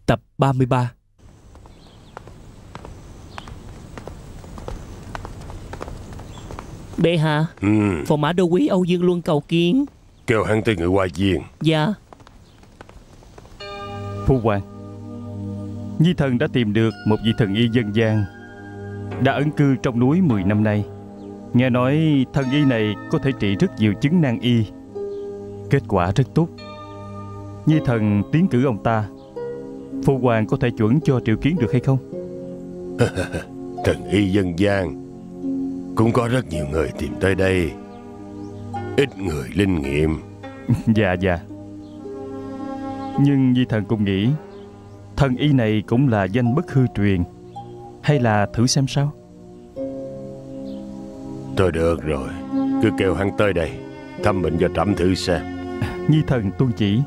Tập 33. Bệ hạ, phò mã đô quý Âu Dương Luân cầu kiến. Kêu hắn tới Ngự Hoa Viên. Dạ. Phu hoàng, Nhi thần đã tìm được một vị thần y dân gian đã ẩn cư trong núi 10 năm nay. Nghe nói thần y này có thể trị rất nhiều chứng nan y, kết quả rất tốt. Nhi thần tiến cử ông ta. Phu hoàng có thể chuẩn cho triệu kiến được hay không? Thần y dân gian cũng có rất nhiều người tìm tới đây, ít người linh nghiệm. Dạ. Nhưng Nhi thần cũng nghĩ thần y này cũng là danh bất hư truyền. Hay là thử xem sao? Thôi được rồi, cứ kêu hắn tới đây thăm bệnh cho trẫm thử xem. Nhi thần tuân chỉ.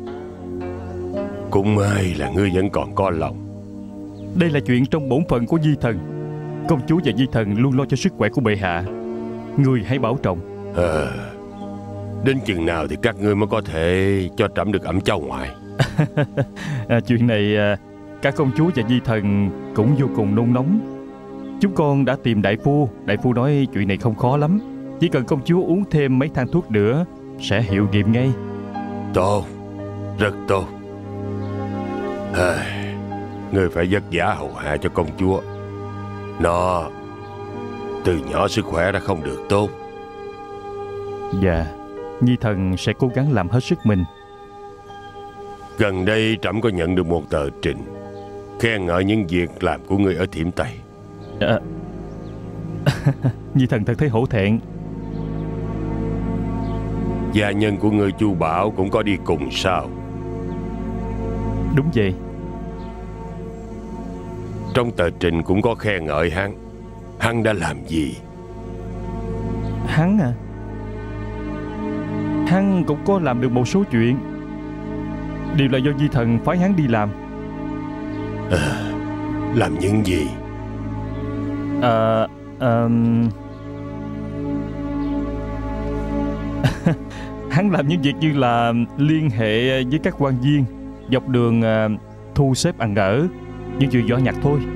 Cũng may là ngươi vẫn còn có lòng. Đây là chuyện trong bổn phận của Nhi thần. Công chúa và Nhi thần luôn lo cho sức khỏe của bệ hạ. Người hãy bảo trọng. Đến chừng nào thì các ngươi mới có thể cho trẫm được ẵm cháu ngoại? Chuyện này cả công chúa và Nhi thần cũng vô cùng nôn nóng. Chúng con đã tìm đại phu. Đại phu nói chuyện này không khó lắm, chỉ cần công chúa uống thêm mấy thang thuốc nữa sẽ hiệu nghiệm ngay. Tốt, rất tốt. Ngươi phải vất vả hầu hạ cho công chúa. Nó từ nhỏ sức khỏe đã không được tốt. Dạ, Nhi thần sẽ cố gắng làm hết sức mình. Gần đây trẫm có nhận được một tờ trình khen ngợi những việc làm của ngươi ở Thiểm Tây. Nhi thần thật thấy hổ thẹn. Gia nhân của ngươi Chu Bảo cũng có đi cùng sao? Đúng vậy. Trong tờ trình cũng có khen ngợi hắn. Hắn đã làm gì? Hắn à? Hắn cũng có làm được một số chuyện, đều là do Nhi thần phái hắn đi làm. Làm những gì? Hắn làm những việc như là liên hệ với các quan viên, dọc đường thu xếp ăn ở, những chuyện nhỏ nhặt thôi.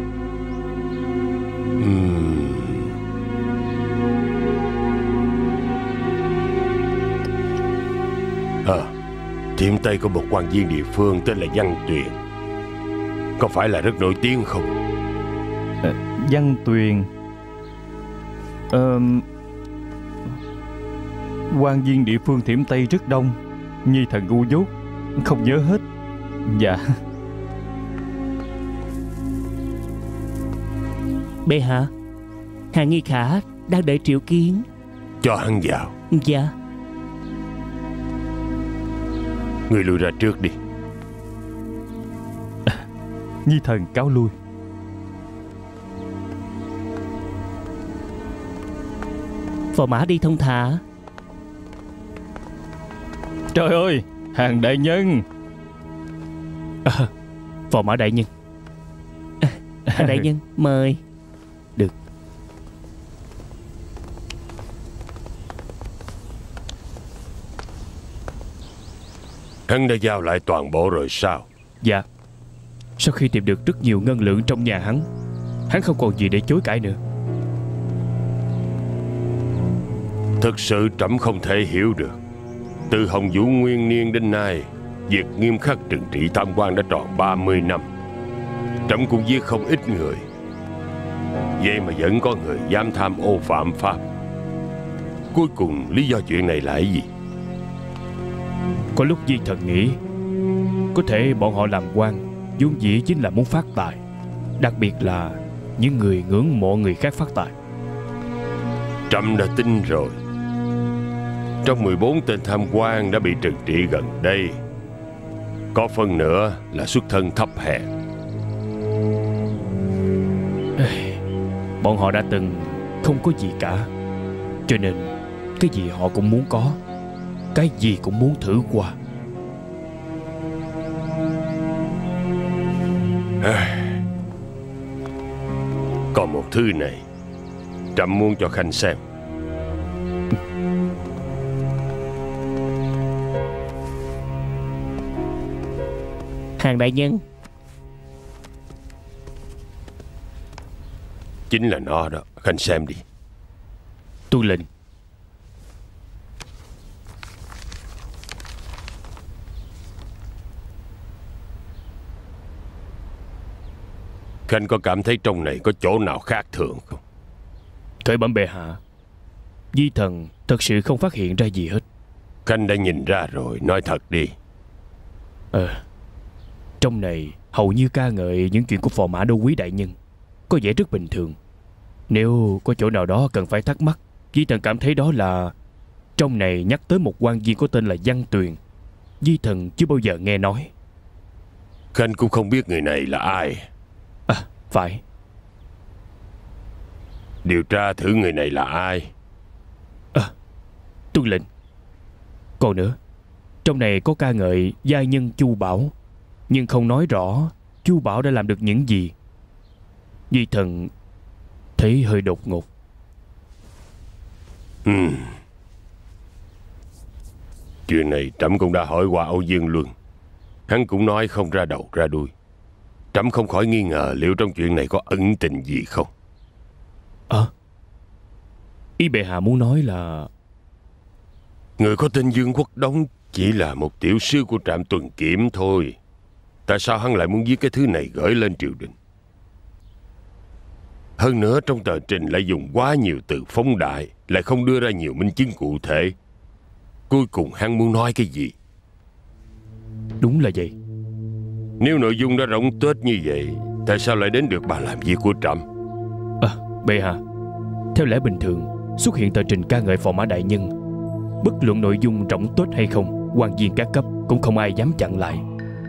Thiểm Tây có một quan viên địa phương tên là Văn Tuyền, có phải là rất nổi tiếng không? Văn Tuyền. Quan viên địa phương Thiểm Tây rất đông. Nhi thần ngu dốt không nhớ hết. Dạ. Bệ hạ, Hà Nghi Khả đang đợi triệu kiến. Cho hắn vào. Dạ. Ngươi lui ra trước đi. Nhi thần cáo lui. Phò mã đi thông thả. Trời ơi, Hàng đại nhân. Phò mã đại nhân. Hàng đại nhân mời. Được. Hắn đã giao lại toàn bộ rồi sao? Dạ. Sau khi tìm được rất nhiều ngân lượng trong nhà hắn không còn gì để chối cãi nữa. Thực sự trẫm không thể hiểu được. Từ Hồng Vũ Nguyên Niên đến nay, việc nghiêm khắc trừng trị tham quan đã tròn 30 năm. Trẫm cũng giết không ít người, vậy mà vẫn có người dám tham ô phạm pháp. Cuối cùng lý do chuyện này là cái gì? Có lúc Di thần nghĩ có thể bọn họ làm quan vốn dĩ chính là muốn phát tài, đặc biệt là những người ngưỡng mộ người khác phát tài. Trẫm đã tin rồi. Trong 14 tên tham quan đã bị trừng trị gần đây, có phần nữa là xuất thân thấp hèn. Bọn họ đã từng không có gì cả, cho nên cái gì họ cũng muốn có, cái gì cũng muốn thử qua. Còn một thư này, trẫm muốn cho Khanh xem. Hàng đại nhân, Chính là nó đó. Khanh xem đi. Tuân lệnh. Khanh có cảm thấy trong này có chỗ nào khác thường không? Khởi bẩm bệ hạ, Di thần thật sự không phát hiện ra gì hết. Khanh đã nhìn ra rồi, nói thật đi. Trong này hầu như ca ngợi những chuyện của phò mã đô quý đại nhân, có vẻ rất bình thường. Nếu có chỗ nào đó cần phải thắc mắc, Di thần cảm thấy đó là trong này nhắc tới một quan viên có tên là Văn Tuyền. Di thần chưa bao giờ nghe nói. Khanh cũng không biết người này là ai. Phải. Điều tra thử người này là ai. Tuân lệnh. Còn nữa, trong này có ca ngợi gia nhân Chu Bảo, nhưng không nói rõ Chu Bảo đã làm được những gì. Di thần thấy hơi đột ngột. Chuyện này trẫm cũng đã hỏi qua Âu Dương Luân. Hắn cũng nói không ra đầu ra đuôi. Trẫm không khỏi nghi ngờ liệu trong chuyện này có ẩn tình gì không. Ý bệ hạ muốn nói là Người có tên Dương Quốc Đống chỉ là một tiểu sư của trạm tuần kiểm thôi. Tại sao hắn lại muốn viết cái thứ này gửi lên triều đình? Hơn nữa trong tờ trình lại dùng quá nhiều từ phóng đại, lại không đưa ra nhiều minh chứng cụ thể. Cuối cùng hắn muốn nói cái gì? đúng là vậy. Nếu nội dung đã rỗng tuếch như vậy, tại sao lại đến được bàn làm việc của trẫm? Bệ hạ, theo lẽ bình thường xuất hiện tờ trình ca ngợi phò mã đại nhân, bất luận nội dung rỗng tuếch hay không, quan viên các cấp cũng không ai dám chặn lại.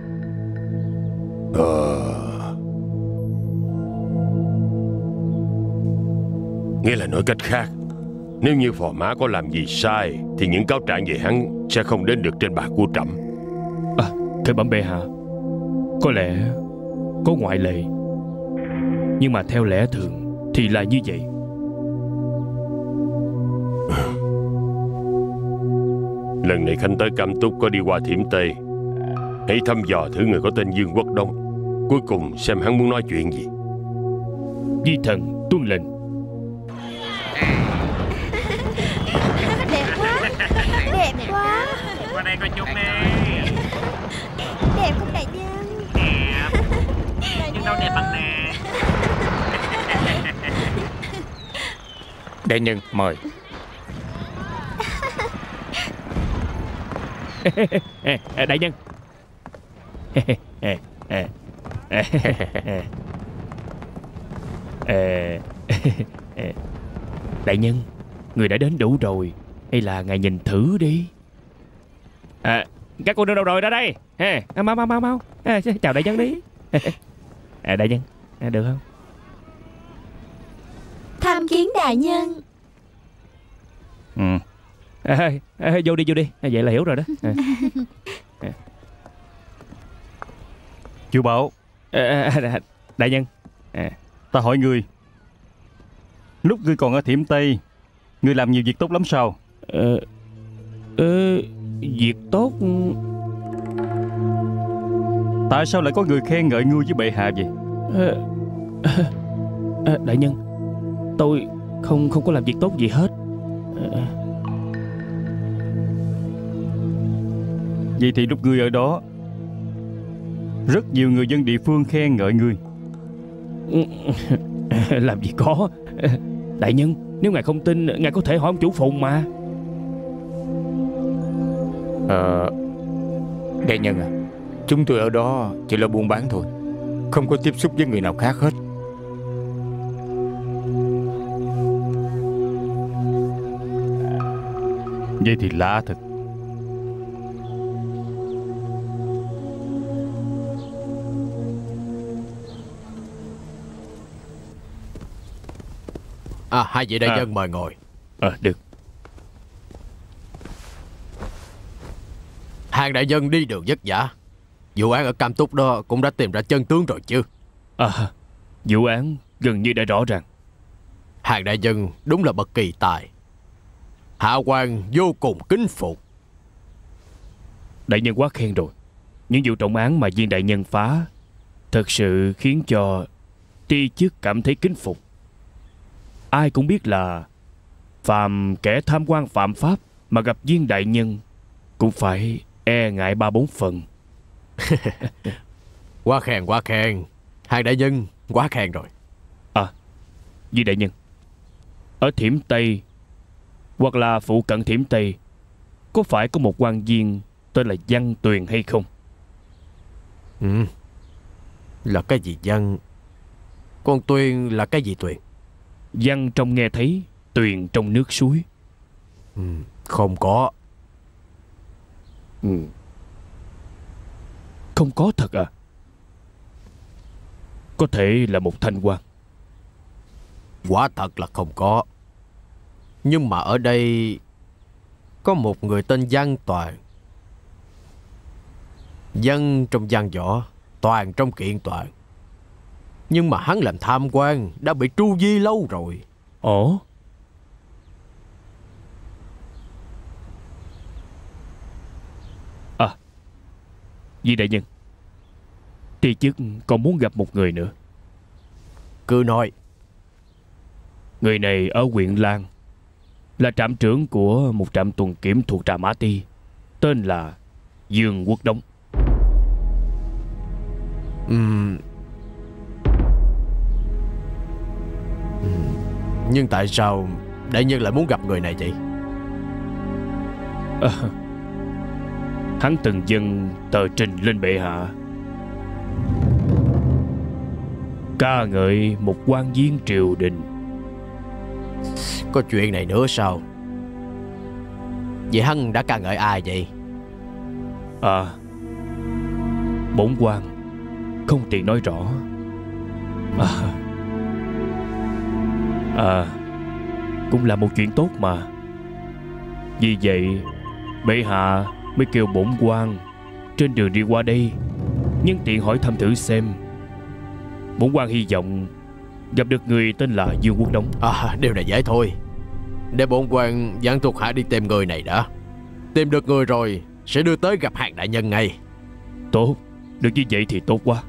Nghĩa là nói cách khác, nếu như phò mã có làm gì sai thì những cáo trạng về hắn sẽ không đến được trên bàn của trẫm. Khởi bẩm bệ hạ, có lẽ có ngoại lệ, nhưng mà theo lẽ thường thì là như vậy. Lần này Khanh tới Cam Túc có đi qua Thiểm Tây. Hãy thăm dò thử người có tên Dương Quốc Đông, cuối cùng xem hắn muốn nói chuyện gì. Di thần tuân lệnh. Đẹp quá. Đẹp quá. Qua đây coi chút đi. Đẹp không đại nhân? Đẹp. Nhưng đâu đẹp bằng nè. Đại nhân mời. Đại nhân. Đại nhân, người đã đến đủ rồi, hay là ngài nhìn thử đi. Các cô nương đâu rồi, ra đây. Mau. Chào đại nhân đi. Đại nhân, được không? Tham kiến đại nhân. Vô đi. Vậy là hiểu rồi đó. Chu Bảo. Đại nhân. Ta hỏi ngươi, lúc ngươi còn ở Thiểm Tây, ngươi làm nhiều việc tốt lắm sao? Việc tốt. Tại sao lại có người khen ngợi ngươi với bệ hạ vậy? Đại nhân, tôi không có làm việc tốt gì hết. Vậy thì lúc ngươi ở đó, rất nhiều người dân địa phương khen ngợi ngươi. Làm gì có. Đại nhân, nếu ngài không tin, ngài có thể hỏi ông chủ Phùng mà. Đại nhân à, chúng tôi ở đó chỉ là buôn bán thôi, không có tiếp xúc với người nào khác hết. Vậy thì lạ thật. Hai vị đại nhân mời ngồi. Được. Hàng đại nhân đi đường vất vả, vụ án ở Cam Túc đó cũng đã tìm ra chân tướng rồi chứ? Vụ án gần như đã rõ ràng. Hàng đại nhân đúng là bậc kỳ tài, hạ quan vô cùng kính phục. Đại nhân quá khen rồi. Những vụ trọng án mà viên đại nhân phá thật sự khiến cho tri chức cảm thấy kính phục. ai cũng biết là phàm kẻ tham quan phạm pháp mà gặp viên đại nhân cũng phải e ngại 3-4 phần. Quá khen, quá khen. Hàng đại nhân quá khen rồi. Viên đại nhân, ở Thiểm Tây hoặc là phụ cận Thiểm Tây có phải có một quan viên tên là Văn Tuyền hay không? Là cái gì Văn? Con Tuyền là cái gì Tuyền? Văn trong nghe thấy, Tuyền trong nước suối. Không có. Không có thật à? Có thể là một thanh quan. Quả thật là không có. Nhưng mà ở đây có một người tên Văn Toàn. Văn trong văn võ, Toàn trong kiện toàn. Nhưng mà hắn làm tham quan đã bị tru di lâu rồi. Ồ? À, Viên đại nhân, Ti chức còn muốn gặp một người nữa. Cứ nói. Người này ở huyện Lan, là trạm trưởng của một trạm tuần kiểm thuộc Trà Mã Ti, tên là Dương Quốc Đống. Nhưng tại sao đại nhân lại muốn gặp người này vậy? Hắn từng dâng tờ trình lên bệ hạ, ca ngợi một quan viên triều đình. Có chuyện này nữa sao? Vậy hắn đã ca ngợi ai vậy? Bổn quan không tiện nói rõ. Cũng là một chuyện tốt mà. Vì vậy bệ hạ mới kêu bổn quan trên đường đi qua đây nhân tiện hỏi thăm thử xem. Bổn quan hy vọng gặp được người tên là Dương Quốc Đống. Điều này dễ thôi. Để bổn quan dẫn thuộc hạ đi tìm người này đã. Tìm được người rồi sẽ đưa tới gặp Hàng đại nhân ngay. Tốt, được như vậy thì tốt quá.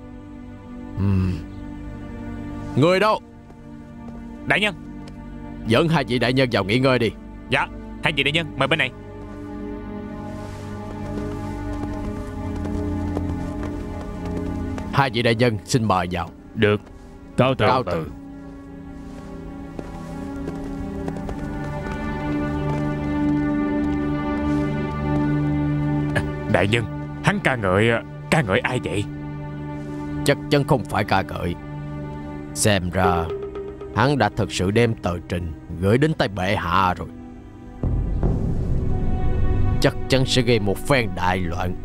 Người đâu? Đại nhân. Dẫn hai vị đại nhân vào nghỉ ngơi đi. Dạ, hai vị đại nhân mời bên này. Hai vị đại nhân xin mời vào. Được, cáo từ. Cáo từ. Đại nhân, hắn ca ngợi ai vậy? Chắc chắn không phải ca ngợi. Xem ra hắn đã thực sự đem tờ trình gửi đến tay bệ hạ rồi. Chắc chắn sẽ gây một phen đại loạn.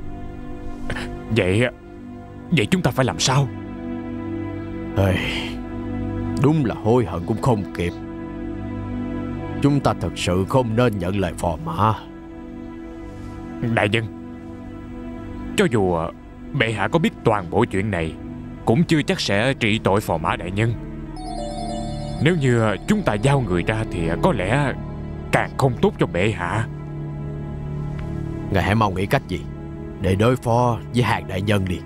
Vậy chúng ta phải làm sao? Đúng là hối hận cũng không kịp. Chúng ta thật sự không nên nhận lời phò mã. Đại nhân, cho dù bệ hạ có biết toàn bộ chuyện này cũng chưa chắc sẽ trị tội phò mã đại nhân. Nếu như chúng ta giao người ra thì có lẽ càng không tốt cho bệ hạ. Ngài hãy mau nghĩ cách gì để đối phó với Hàng đại nhân đi.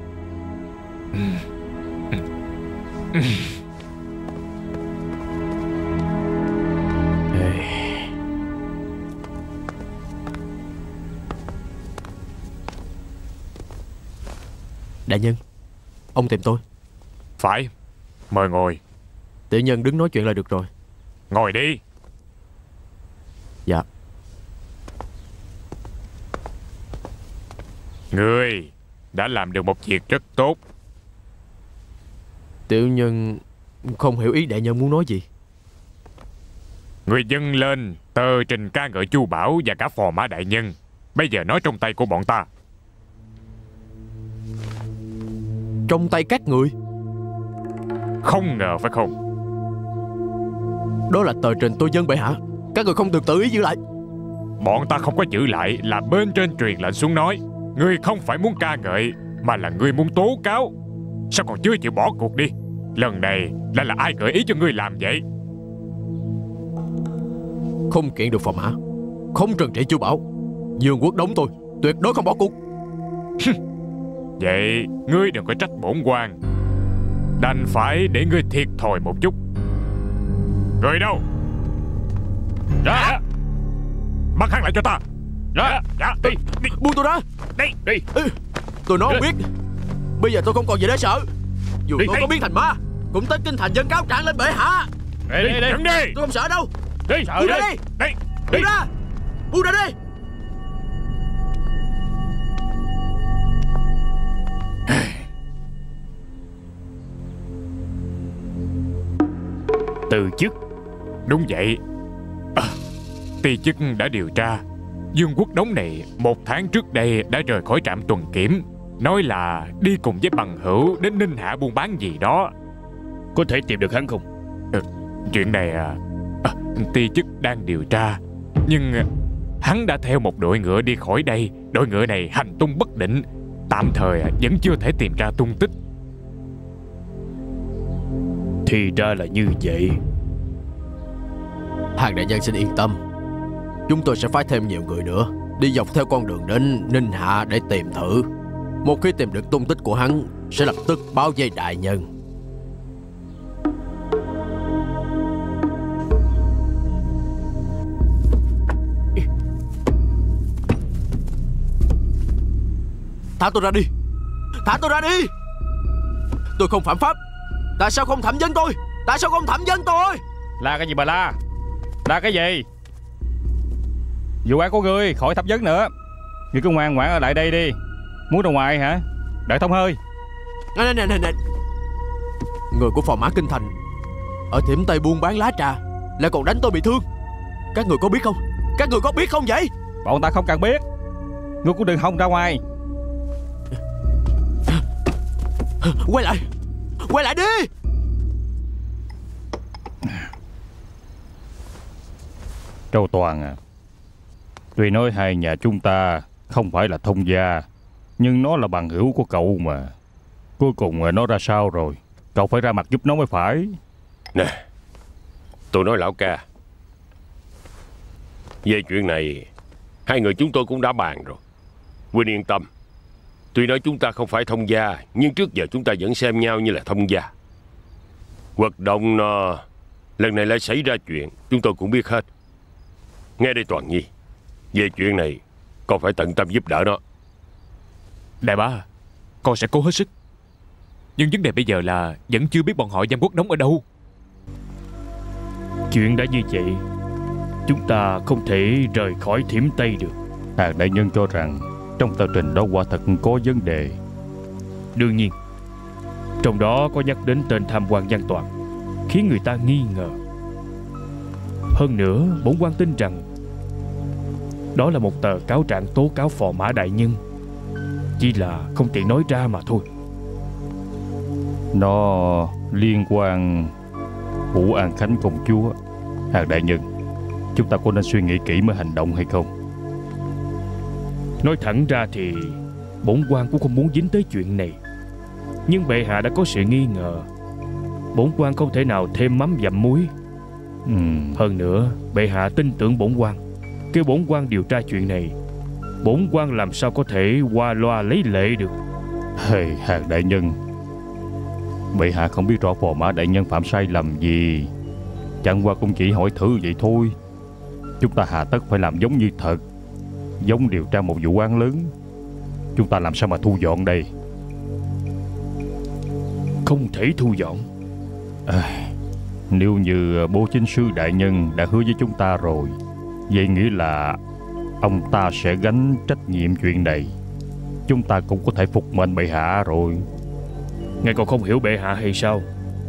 Đại nhân, ông tìm tôi. Phải, mời ngồi. Tiểu nhân đứng nói chuyện là được rồi. Ngồi đi. Dạ. Ngươi đã làm được một việc rất tốt. Tiểu nhân không hiểu ý đại nhân muốn nói gì. Ngươi dâng lên tờ trình ca ngợi Chu Bảo và cả phò mã đại nhân, bây giờ nói trong tay của bọn ta. Trong tay các người? Không ngờ phải không? Đó là tờ trình tôi dâng bệ hạ. Các người không được tự ý giữ lại. Bọn ta không có giữ lại, là bên trên truyền lệnh xuống nói. Ngươi không phải muốn ca ngợi, mà là ngươi muốn tố cáo. Sao còn chưa chịu bỏ cuộc đi? Lần này là ai gợi ý cho ngươi làm vậy? Không kiện được phò mã, không trừng trị Chu Bảo, Dương Quốc Đống tôi tuyệt đối không bỏ cuộc. Vậy ngươi đừng có trách bổn quan, đành phải để ngươi thiệt thòi một chút. Người đâu? Ra. Bắt hắn lại cho ta. Ra. Đi. Buông tôi ra. Đi. Tôi nói không biết. Bây giờ tôi không còn gì để sợ. Dù Đi, tôi có biến thành ma, cũng tới kinh thành dân cáo trạng lên bệ hạ. Đi. Dẫn đi. Tôi không sợ đâu. Đi. Buông ra đi. Buông ra. Buông ra đi. Từ chức? Đúng vậy. Ti chức đã điều tra. Dương Quốc Đống này 1 tháng trước đây đã rời khỏi trạm tuần kiểm, nói là đi cùng với bằng hữu đến Ninh Hạ buôn bán gì đó. Có thể tìm được hắn không? Chuyện này ti chức đang điều tra. Nhưng hắn đã theo một đội ngựa đi khỏi đây. Đội ngựa này hành tung bất định, tạm thời vẫn chưa thể tìm ra tung tích. Thì ra là như vậy. Hàng đại nhân xin yên tâm. Chúng tôi sẽ phái thêm nhiều người nữa đi dọc theo con đường đến Ninh Hạ để tìm thử. Một khi tìm được tung tích của hắn, sẽ lập tức báo với đại nhân. Thả tôi ra đi. Thả tôi ra đi. Tôi không phạm pháp. Tại sao không thẩm vấn tôi? Tại sao không thẩm vấn tôi? La cái gì mà la? La cái gì? Vụ án của ngươi khỏi thẩm vấn nữa. Ngươi cứ ngoan ngoãn ở lại đây đi. Muốn ra ngoài hả? Đợi thông hơi. Nè. Người của phò mã kinh thành ở tiệm Tây buôn bán lá trà lại còn đánh tôi bị thương. Các người có biết không? Các người có biết không vậy? Bọn ta không cần biết. Ngươi cũng đừng hòng ra ngoài. Quay lại. Quay lại đi. Châu Toàn à, tuy nói hai nhà chúng ta không phải là thông gia, nhưng nó là bằng hữu của cậu mà. Cuối cùng nó ra sao rồi, cậu phải ra mặt giúp nó mới phải. Nè, tôi nói lão ca, về chuyện này hai người chúng tôi cũng đã bàn rồi. Huynh yên tâm. Tuy nói chúng ta không phải thông gia, nhưng trước giờ chúng ta vẫn xem nhau như là thông gia. Hoạt động lần này lại xảy ra chuyện, chúng tôi cũng biết hết. Nghe đây Toàn Nhi, về chuyện này con phải tận tâm giúp đỡ nó. Đại bá, con sẽ cố hết sức. Nhưng vấn đề bây giờ là vẫn chưa biết bọn họ Giang Quốc Đống ở đâu. Chuyện đã như vậy, chúng ta không thể rời khỏi Thiểm Tây được. Hàng đại nhân cho rằng trong tờ trình đó quả thật có vấn đề. Đương nhiên, trong đó có nhắc đến tên tham quan Văn Toàn, khiến người ta nghi ngờ. Hơn nữa, bổn quan tin rằng đó là một tờ cáo trạng tố cáo phò mã đại nhân, chỉ là không tiện nói ra mà thôi. Nó liên quan vụ An Khánh công chúa. Hàng đại nhân, chúng ta có nên suy nghĩ kỹ mới hành động hay không? Nói thẳng ra thì bổn quan cũng không muốn dính tới chuyện này, nhưng bệ hạ đã có sự nghi ngờ, bổn quan không thể nào thêm mắm dặm muối. Hơn nữa, bệ hạ tin tưởng bổn quan, kêu bổn quan điều tra chuyện này, bổn quan làm sao có thể qua loa lấy lệ được. Hàng đại nhân, bệ hạ không biết rõ phò mã đại nhân phạm sai lầm gì, chẳng qua cũng chỉ hỏi thử vậy thôi. Chúng ta hà tất phải làm giống như thật, giống điều tra một vụ án lớn. Chúng ta làm sao mà thu dọn đây? Không thể thu dọn. Nếu như bố chính sư đại nhân đã hứa với chúng ta rồi, vậy nghĩa là ông ta sẽ gánh trách nhiệm chuyện này. Chúng ta cũng có thể phục mệnh bệ hạ rồi. Ngài còn không hiểu bệ hạ hay sao?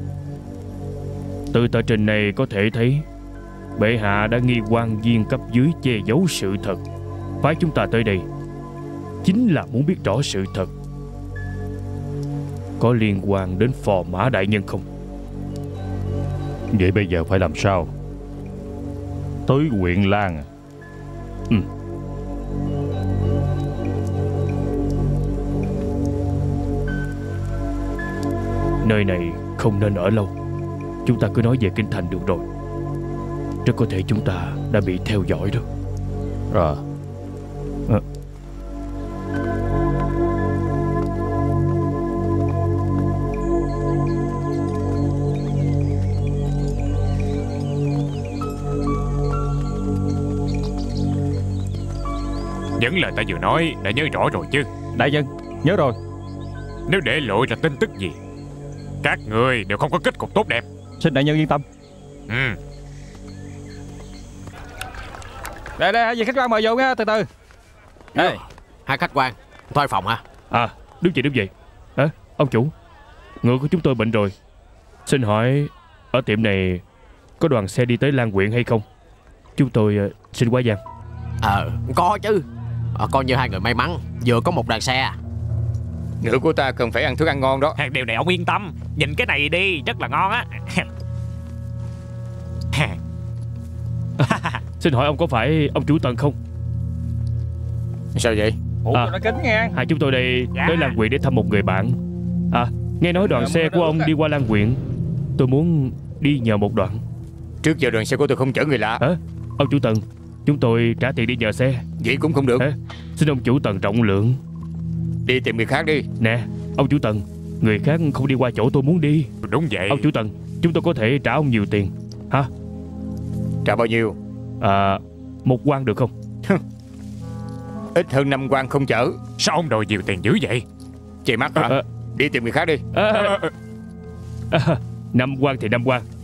Từ tờ trình này có thể thấy bệ hạ đã nghi quan viên cấp dưới che giấu sự thật, phái chúng ta tới đây chính là muốn biết rõ sự thật. Có liên quan đến phò mã đại nhân không? Vậy bây giờ phải làm sao? Tới huyện Lan à? Nơi này không nên ở lâu. Chúng ta cứ nói về kinh thành được rồi. Rất có thể chúng ta đã bị theo dõi đó. Những lời ta vừa nói đã nhớ rõ rồi chứ? Đại nhân, nhớ rồi. Nếu để lộ ra tin tức gì, các người đều không có kết cục tốt đẹp. Xin đại nhân yên tâm. Đây hai vị khách quan mời vô nha, từ từ. Ê, hai khách quan thuê phòng hả? Đúng vậy. Ông chủ, ngựa của chúng tôi bệnh rồi. Xin hỏi ở tiệm này có đoàn xe đi tới Lan Quyện hay không? Chúng tôi xin quá giang. Có chứ. Coi như hai người may mắn vừa có một đoàn xe. Ngựa của ta cần phải ăn thức ăn ngon đó. Điều này ông yên tâm, nhìn cái này đi, rất là ngon á. Xin hỏi ông có phải ông chủ Tần không? Sao vậy? Ủa nó kính nha. Hai chúng tôi đây tới Lan Quyện để thăm một người bạn. Nghe nói đoàn xe của ông đi qua Lan Quyện. Tôi muốn đi nhờ một đoạn. Trước giờ đoàn xe của tôi không chở người lạ. Ông chủ Tần, chúng tôi trả tiền đi nhờ xe. Vậy cũng không được. Xin ông chủ Tần rộng lượng. Đi tìm người khác đi. Nè, ông chủ Tần, người khác không đi qua chỗ tôi muốn đi. Đúng vậy. Ông chủ Tần, chúng tôi có thể trả ông nhiều tiền. Hả? Trả bao nhiêu? 1 quan được không? Ít hơn 5 quan không chở. Sao ông đòi nhiều tiền dữ vậy? Chị mắc hả? Đi tìm người khác đi. 5 quan thì 5 quan.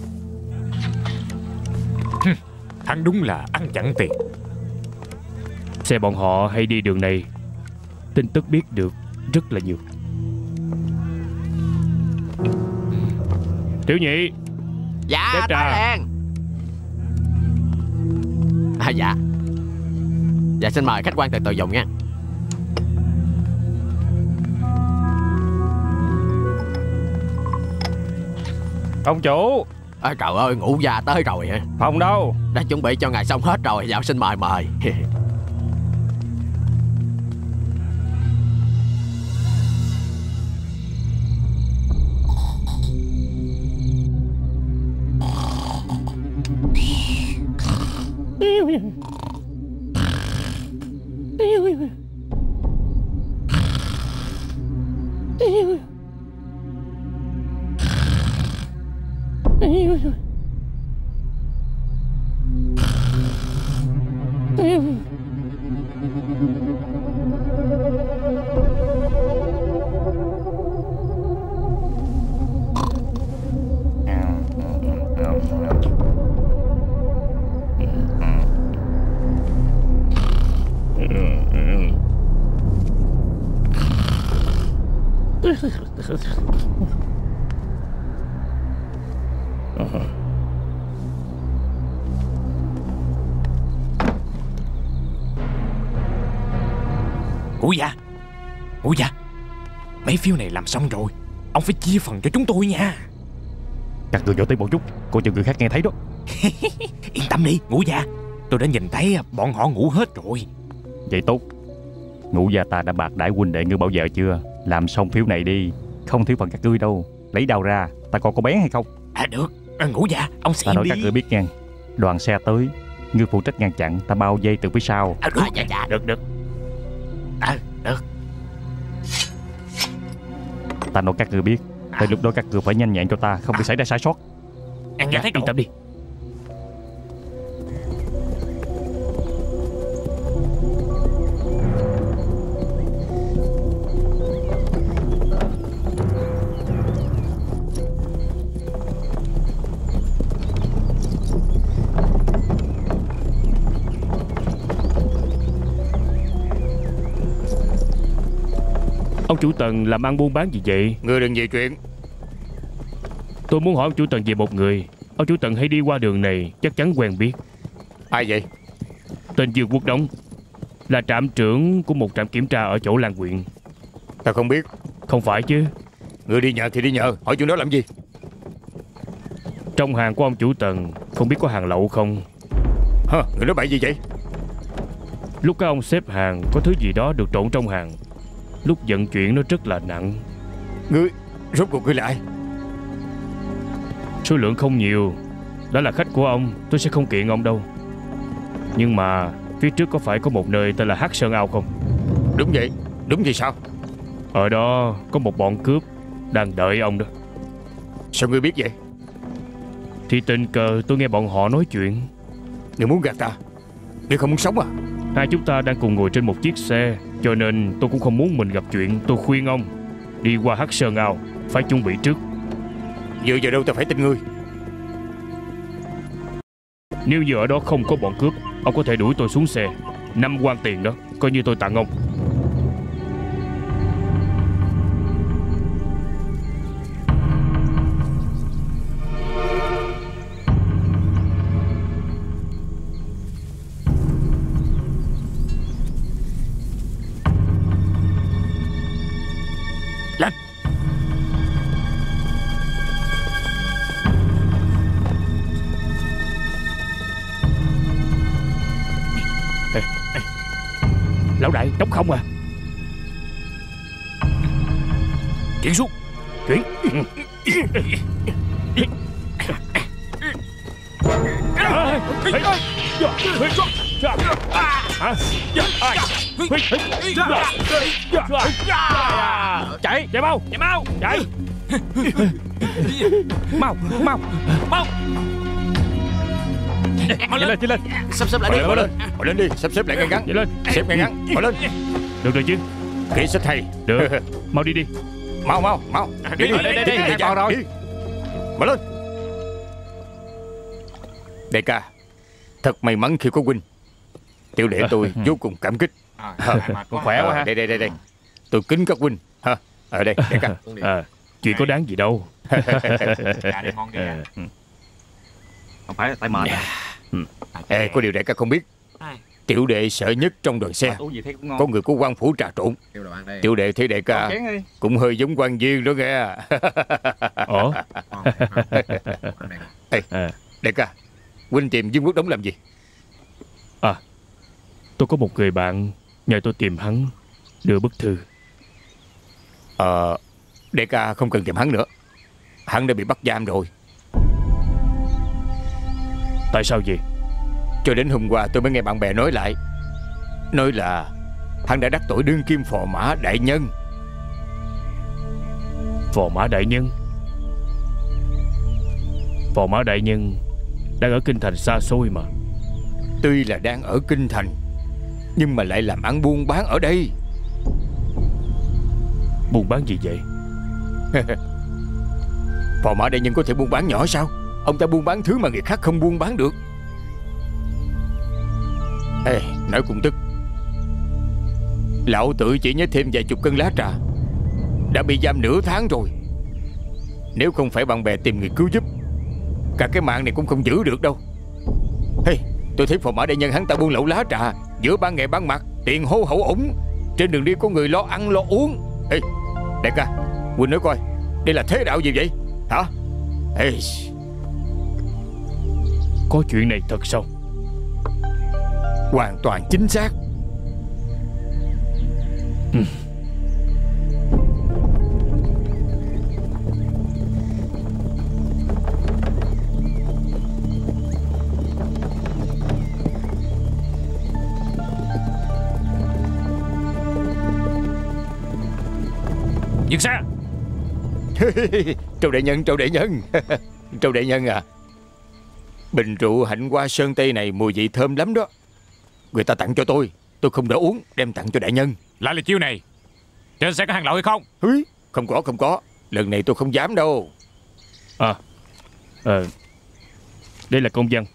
Hắn đúng là ăn chặn tiền. Xe bọn họ hay đi đường này, tin tức biết được rất là nhiều. Tiểu nhị. Dạ, nói liền. Dạ. Dạ xin mời khách quan từ từ dùng nha. Ông chủ. Trời ơi, ngũ gia tới rồi hả? Phòng đâu? Đã chuẩn bị cho ngài xong hết rồi. Dạ xin mời. Ngũ gia, mấy phiếu này làm xong rồi, ông phải chia phần cho chúng tôi nha. Các người dỗ tới một chút, cô cho người khác nghe thấy đó. Yên tâm đi ngũ gia, tôi đã nhìn thấy bọn họ ngủ hết rồi. Vậy tốt. Ngũ gia ta đã bạc đãi huynh đệ ngươi bao giờ chưa? Làm xong phiếu này đi, không thiếu phần các ngươi đâu. Lấy đâu ra, ta còn có bén hay không? Được, ngũ gia, ông xem đi. Ta nói các ngươi biết nha, đoàn xe tới, ngươi phụ trách ngăn chặn, ta bao vây từ phía sau. Được. Được. Ta nói các ngươi biết, tới lúc đó các ngươi phải nhanh nhẹn cho ta, không bị xảy ra sai sót. Yên tâm đi. Ông chủ Tần làm ăn buôn bán gì vậy? Ngươi đừng về chuyện. Tôi muốn hỏi ông chủ Tần về một người. Ông chủ Tần hay đi qua đường này, chắc chắn quen biết. Ai vậy? Tên Dương Quốc Đống, là trạm trưởng của một trạm kiểm tra ở chỗ Lan Quyện. Ta không biết. Không phải chứ. Ngươi đi nhờ thì đi nhờ, hỏi chuyện đó làm gì? Trong hàng của ông chủ Tần không biết có hàng lậu không? Ngươi nói bậy gì vậy? Lúc các ông xếp hàng có thứ gì đó được trộn trong hàng. Lúc vận chuyển nó rất là nặng. Ngươi, rốt cuộc ngươi là ai? Số lượng không nhiều. Đó là khách của ông, tôi sẽ không kiện ông đâu. Nhưng mà phía trước có phải có một nơi tên là Hắc Sơn Ao không? Đúng vậy. Đúng vậy sao? Ở đó có một bọn cướp đang đợi ông đó. Sao ngươi biết vậy? Thì tình cờ tôi nghe bọn họ nói chuyện. Ngươi muốn gạt ta? Ngươi không muốn sống à? Hai chúng ta đang cùng ngồi trên một chiếc xe, cho nên tôi cũng không muốn mình gặp chuyện. Tôi khuyên ông đi qua Hắc Sơn Ao phải chuẩn bị trước. Dựa vào đâu ta phải tin ngươi? Nếu như ở đó không có bọn cướp, ông có thể đuổi tôi xuống xe. 5 quan tiền đó, coi như tôi tặng ông. Lên. Lão đại, trống không à? Chuyển xuống. Chuyển. Chạy, chạy mau, chạy mau, chạy. Mau, mau, mau. Chạy lên. Sắp xếp lại đi. Bỏ lên đi, sắp xếp lại ngay ngắn. Chạy lên. Xếp ngay ngắn, bỏ lên. Được rồi chứ? Kỹ sách hay. Được, mau đi đi. Mau. Đi. Đây, vào rồi. Mở lên. Đại ca, thật may mắn khi có huynh. Tiểu đệ tôi vô cùng cảm kích. Con khỏe quá ha. Đây. Tôi kính các huynh. Ở đây, đại ca. Chuyện có đáng gì đâu. Không phải là tại mệt. Ê, có điều đại ca không biết. Tiểu đệ sợ nhất trong đoàn xe có người của quan phủ trà trộn. Tiểu đệ thấy đại ca cũng hơi giống quan viên đó nghe. Ủa? Ê, đại ca, huynh tìm Dương Quốc Đống làm gì? Tôi có một người bạn nhờ tôi tìm hắn đưa bức thư. Đại ca không cần tìm hắn nữa. Hắn đã bị bắt giam rồi. Tại sao vậy? Cho đến hôm qua tôi mới nghe bạn bè nói lại. Nói là hắn đã đắc tội đương kim phò mã đại nhân. Phò mã đại nhân? Phò mã đại nhân đang ở kinh thành xa xôi mà. Tuy là đang ở kinh thành, nhưng mà lại làm ăn buôn bán ở đây. Buôn bán gì vậy? Phò mã đại nhân có thể buôn bán nhỏ sao? Ông ta buôn bán thứ mà người khác không buôn bán được. Ê, nói cũng tức. Lão tự chỉ nhớ thêm vài chục cân lá trà, đã bị giam nửa tháng rồi. Nếu không phải bạn bè tìm người cứu giúp, cả cái mạng này cũng không giữ được đâu. Hey, tôi thấy phò mã đại nhân hắn ta buôn lậu lá trà giữa ban ngày ban mặt, tiền hô hậu ủng. Trên đường đi có người lo ăn lo uống. Ê, đại ca, huynh nói coi, đây là thế đạo gì vậy hả? Ê, có chuyện này thật sao? Hoàn toàn chính xác. Dừng xe. Trâu đại nhân Trâu đại nhân à, bình rượu Hạnh Hoa Sơn Tây này mùi vị thơm lắm đó. Người ta tặng cho tôi không đỡ uống, đem tặng cho đại nhân. Lại là chiêu này. Trên xe có hàng lậu hay không? Không có. Lần này tôi không dám đâu. Đây là công văn.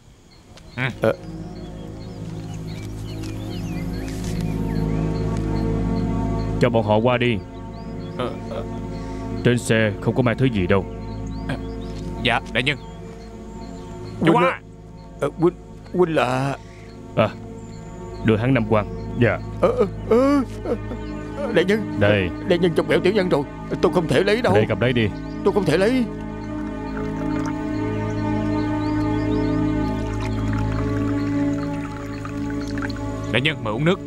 Cho bọn họ qua đi. Trên xe không có mang thứ gì đâu. Dạ đại nhân. Chú qua. Huynh là... Đưa hắn 5 quan. Dạ. Đại nhân. Đây. Đại nhân trong bẻo tiểu nhân rồi. Tôi không thể lấy đâu. Đây, cầm lấy đi. Tôi không thể lấy. Đại nhân mời uống nước.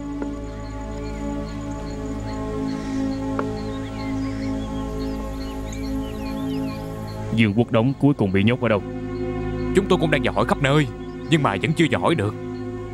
Dương Quốc Đống cuối cùng bị nhốt ở đâu? Chúng tôi cũng đang dò hỏi khắp nơi, nhưng mà vẫn chưa dò hỏi được.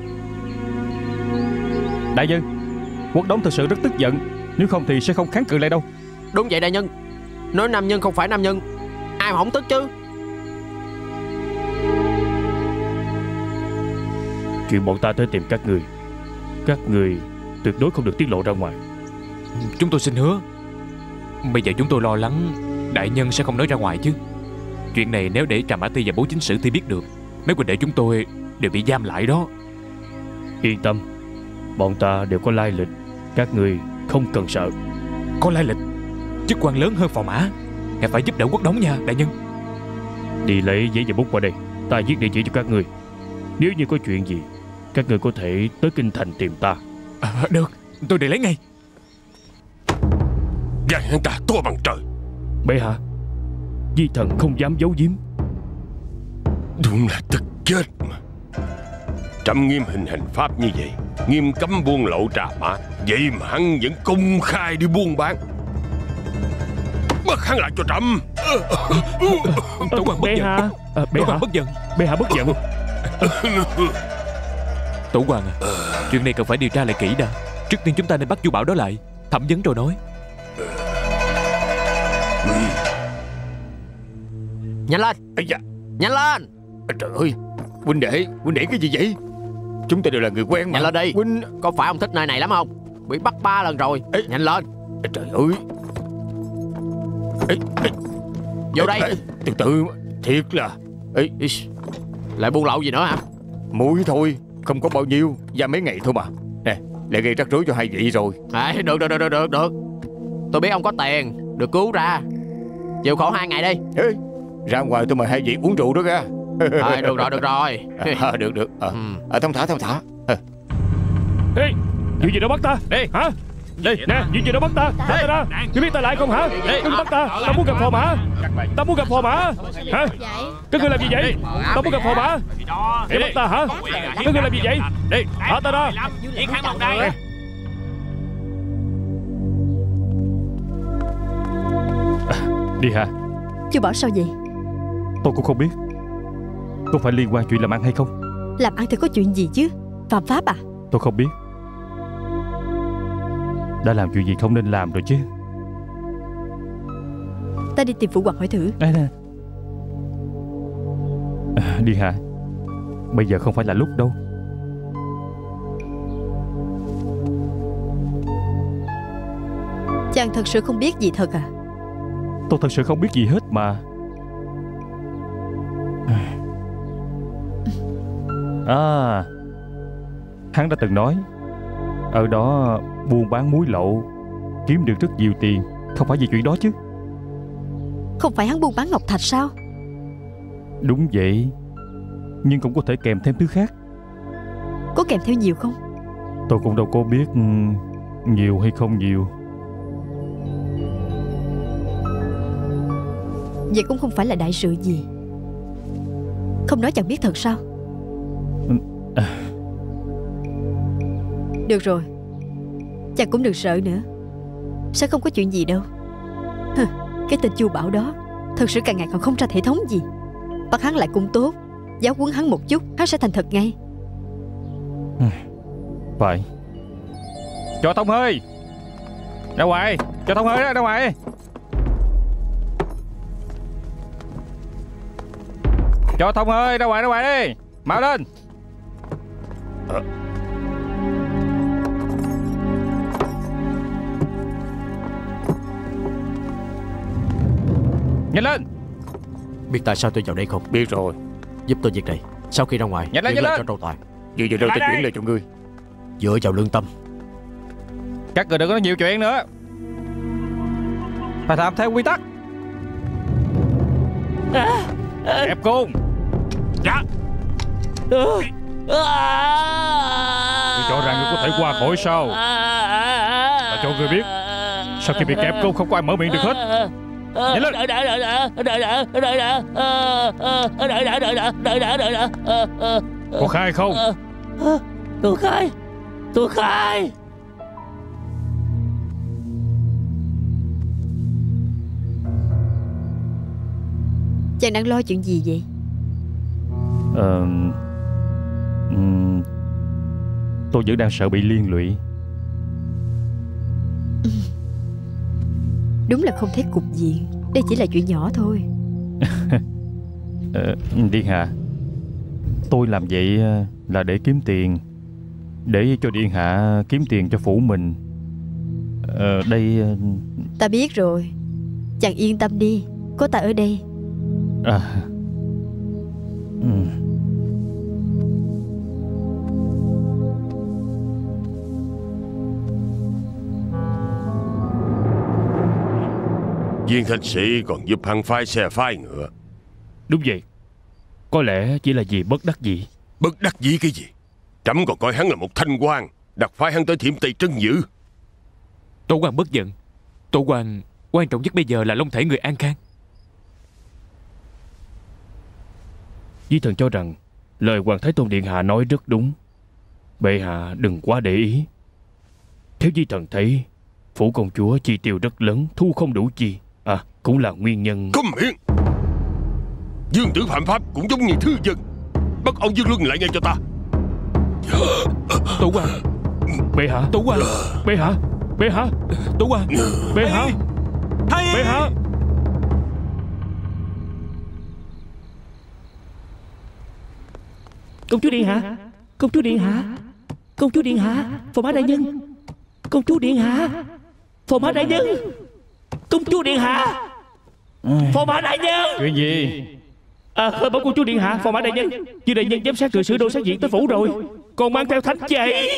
Đại nhân, Quốc Đống thật sự rất tức giận. Nếu không thì sẽ không kháng cự lại đâu. Đúng vậy đại nhân. Nói nam nhân không phải nam nhân, ai mà không tức chứ. chuyện bọn ta tới tìm các người tuyệt đối không được tiết lộ ra ngoài. Chúng tôi xin hứa. Bây giờ chúng tôi lo lắng đại nhân sẽ không nói ra ngoài chứ. Chuyện này nếu để Trà Mã Ti và Bố Chính Sử Ti biết được, mấy huynh đệ chúng tôi đều bị giam lại đó. Yên tâm, bọn ta đều có lai lịch, các người không cần sợ. Có lai lịch, chức quan lớn hơn Phò Mã, ngài phải giúp đỡ Quốc Đống nha đại nhân. Đi lấy giấy và bút qua đây, ta viết địa chỉ cho các người. Nếu như có chuyện gì, các người có thể tới kinh thành tìm ta. Được, tôi đi lấy ngay. Gan hắn ta to bằng trời. Bệ hạ, vi thần không dám giấu giếm. Đúng là tức chết mà. Trẫm nghiêm hình hành pháp như vậy, nghiêm cấm buôn lậu trà mã, vậy mà hắn vẫn công khai đi buôn bán. Bắt hắn lại cho trẫm. Tổ quan bất giận. Tổ quan bất giận. Bệ hạ bất giận. Tổ quan à, chuyện này cần phải điều tra lại kỹ đã. Trước tiên chúng ta nên bắt Chu Bảo đó lại, thẩm vấn rồi nói. Nhanh lên. Ây da. Nhanh lên. Trời ơi, huynh đệ cái gì vậy? Chúng ta đều là người quen mà. Nhanh lên đi. Huynh, có phải ông thích nơi này lắm không? Bị bắt 3 lần rồi. Nhanh lên. Trời ơi. Vô đây. Từ từ, thiệt là. Lại buôn lậu gì nữa hả? Muối thôi, không có bao nhiêu, ra mấy ngày thôi mà. Nè, lại gây rắc rối cho hai vị rồi. Được. Tôi biết ông có tiền, được cứu ra. Chịu khổ 2 ngày đi. Ê, ra ngoài tôi mời hai vị uống rượu đó ra. Được rồi. Được. Thông thả. Ê, chuyện gì đó bắt ta? Đi. Hả? Đi. Nè, chuyện gì đó bắt ta? Thả ta ra. Ngươi biết ta lại không hả? Đừng bắt ta. Ta muốn gặp Phò Mã. Ta muốn gặp Phò Mã. Hả? Các ngươi làm gì vậy? Ta muốn gặp Phò Mã. Để bắt ta hả? Các ngươi làm gì vậy? Đi. Thả ta ra. Đi hả? Chu Bảo sao vậy? Tôi cũng không biết. Có phải liên quan chuyện làm ăn hay không? Làm ăn thì có chuyện gì chứ? Phạm pháp à? Tôi không biết. Đã làm chuyện gì không nên làm rồi chứ. Ta đi tìm Phụ Hoàng hỏi thử. Nè. Đi hả? Bây giờ không phải là lúc đâu. Chàng thật sự không biết gì thật à? Tôi thật sự không biết gì hết mà. Hắn đã từng nói ở đó buôn bán muối lậu, kiếm được rất nhiều tiền. Không phải vì chuyện đó chứ? Không phải hắn buôn bán ngọc thạch sao? Đúng vậy, nhưng cũng có thể kèm thêm thứ khác. Có kèm theo nhiều không? Tôi cũng đâu có biết nhiều hay không nhiều. Vậy cũng không phải là đại sự gì. Không nói chẳng biết thật sao? Được rồi, chàng cũng đừng sợ nữa. Sẽ không có chuyện gì đâu. Cái tên Chu Bảo đó thật sự càng ngày còn không ra thể thống gì. Bắt hắn lại cũng tốt, giáo huấn hắn một chút, hắn sẽ thành thật ngay. Phải. Cho thông hơi ra ngoài. Cho thông hơi ra ngoài. Cho thông hơi ra ngoài đi. Mau lên. Nhanh lên. Biết tại sao tôi vào đây không? Biết rồi. Giúp tôi việc này. Sau khi ra ngoài, nhanh lên cho trâu toàn. Vừa đâu tôi chuyển lời cho ngươi. Dựa vào lương tâm. Các người đừng có nói nhiều chuyện nữa. Phải làm theo quy tắc. Ép cung. Dạ. Tôi cho rằng ngươi có thể qua khỏi sao? Ta cho ngươi biết, sau khi bị kẹp cung không có ai mở miệng được hết. Nhanh lên. Có khai không? Tôi khai. Chàng đang lo chuyện gì vậy? Tôi vẫn đang sợ bị liên lụy. Đúng là không thấy cục diện. Đây chỉ là chuyện nhỏ thôi. Điện hạ, Tôi làm vậy là để kiếm tiền, để cho điện hạ kiếm tiền cho phủ mình. Đây... Ta biết rồi. Chàng yên tâm đi, có ta ở đây. Viên thanh sĩ còn giúp hắn phái xe phái ngựa. Đúng vậy. Có lẽ chỉ là vì bất đắc dĩ. Bất đắc dĩ cái gì? Trẫm còn coi hắn là một thanh quan, đặt phái hắn tới Thiểm Tây trấn giữ. Tổ quan bất giận. Tổ quan quan trọng nhất bây giờ là long thể người an khang. Di thần cho rằng lời Hoàng Thái Tôn điện hạ nói rất đúng. Bệ hạ đừng quá để ý. Theo Di thần thấy, phủ công chúa chi tiêu rất lớn, thu không đủ chi, cũng là nguyên nhân. Câm miệng! Dương tử phạm pháp cũng giống như thư dân. Bắt Âu Dương Luân lại ngay cho ta. Tổ quan. Bệ hạ. Tổ quan. Bệ hạ. Bệ hạ. Tổ quan. Bệ hạ. Bệ hạ. Công chúa điện hạ. Công chúa điện hạ. Công chúa điện hạ. Phò mã đại nhân. Công chúa điện hạ. Phò mã đại nhân. Công chúa điện hạ. Phò mã đại nhân. Chuyện gì? Khởi bẩm công chúa điện hạ, phò mã đại nhân, Dư đại nhân giám sát thừa sử đô sát viện tới phủ rồi, còn mang theo thánh chỉ.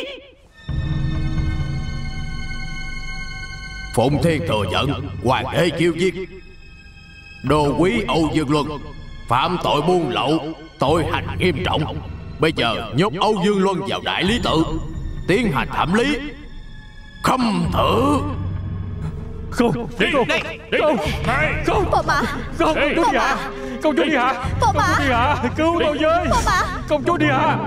Phụng Thiên thừa nhận hoàng đế chiêu giết đô quý Âu Dương Luân, phạm tội buôn lậu, tội hành nghiêm trọng. Bây giờ nhốt Âu Dương Luân vào đại lý tự, tiến hành thẩm lý, khâm thử. Không, không, Phò mã. công chúa điện hạ, công chúa điện hạ, Phò mã. công chúa điện hạ, cứu tôi với. Phò mã. Công chúa điện hạ.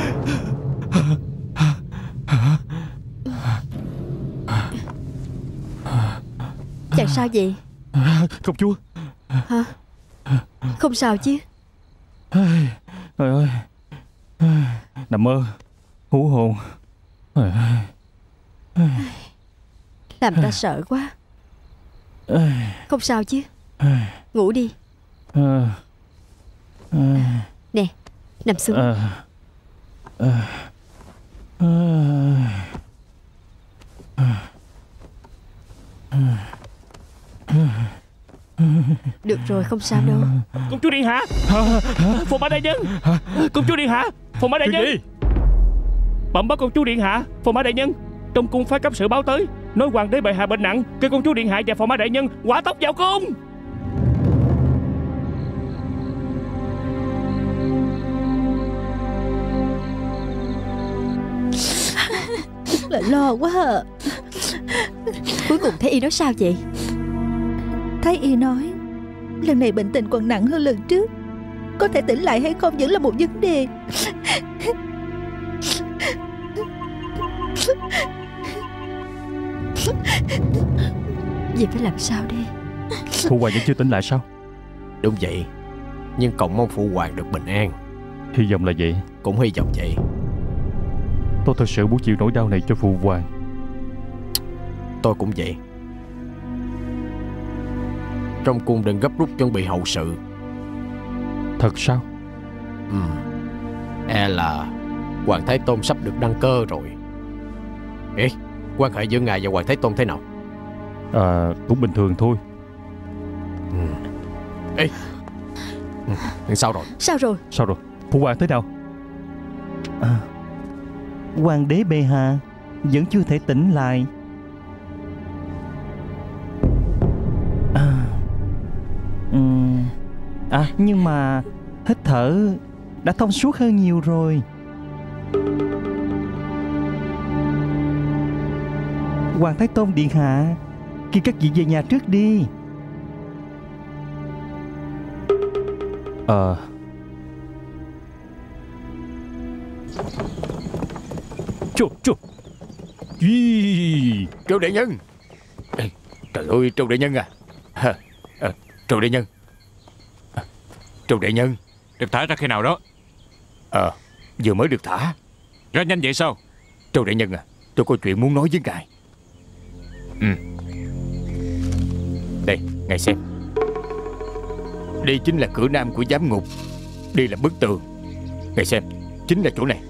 Chàng sao vậy? Công chúa. Hả? Không sao chứ? Trời ơi, nằm mơ, hú hồn. Làm ta sợ quá. Không sao chứ? Ngủ đi. Nè, nằm xuống. Được rồi, không sao đâu. Công chúa điện hạ. Phò mã đại nhân. Công chúa điện hạ. Phò mã đại nhân. Bẩm báo công chúa điện hạ, phò mã đại nhân, trong cung phái cấp sự báo tới, nói hoàng đế bệ hạ bệnh nặng, kêu công chúa điện hạ và phò mã đại nhân hỏa tốc vào cung. Là lo quá à. Cuối cùng Thái y nói sao vậy? Thái y nói lần này bệnh tình còn nặng hơn lần trước, có thể tỉnh lại hay không vẫn là một vấn đề. Vậy phải làm sao đây? Phụ hoàng vẫn chưa tỉnh lại sao? Đúng vậy, nhưng cầu mong phụ hoàng được bình an. Hy vọng là vậy. Cũng hy vọng vậy. Tôi thật sự muốn chịu nỗi đau này cho phụ hoàng. Tôi cũng vậy. Trong cung đừng gấp rút chuẩn bị hậu sự. Thật sao? E là Hoàng Thái Tôn sắp được đăng cơ rồi. Ê, quan hệ giữa ngài và Hoàng Thái Tôn thế nào? Cũng bình thường thôi. Ê, sao rồi? Sao rồi? Sao rồi? Phụ hoàng thế nào? Hoàng đế bệ hạ vẫn chưa thể tỉnh lại. Nhưng mà hít thở đã thông suốt hơn nhiều rồi. Hoàng Thái Tôn điện hạ, kêu các vị về nhà trước đi. Chù. Triệu đại nhân. Trời ơi, Triệu đại nhân à. Triệu đại nhân. Triệu đại nhân. Được thả ra khi nào đó? Vừa mới được thả. Ra nhanh vậy sao? Triệu đại nhân à, tôi có chuyện muốn nói với ngài. Đây, ngài xem. Đây chính là cửa nam của giám ngục. Đây là bức tường. Ngài xem, chính là chỗ này.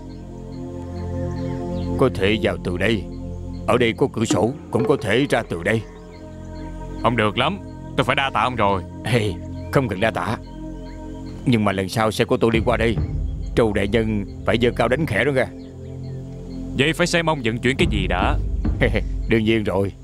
Có thể vào từ đây. Ở đây có cửa sổ, cũng có thể ra từ đây. Ông được lắm, tôi phải đa tạ ông rồi. Hey, không cần đa tạ. Nhưng mà lần sau xe của tôi đi qua đây, Trâu đại nhân phải giơ cao đánh khẽ đó nghe. Vậy phải xem ông vận chuyển cái gì đã. Đương nhiên rồi.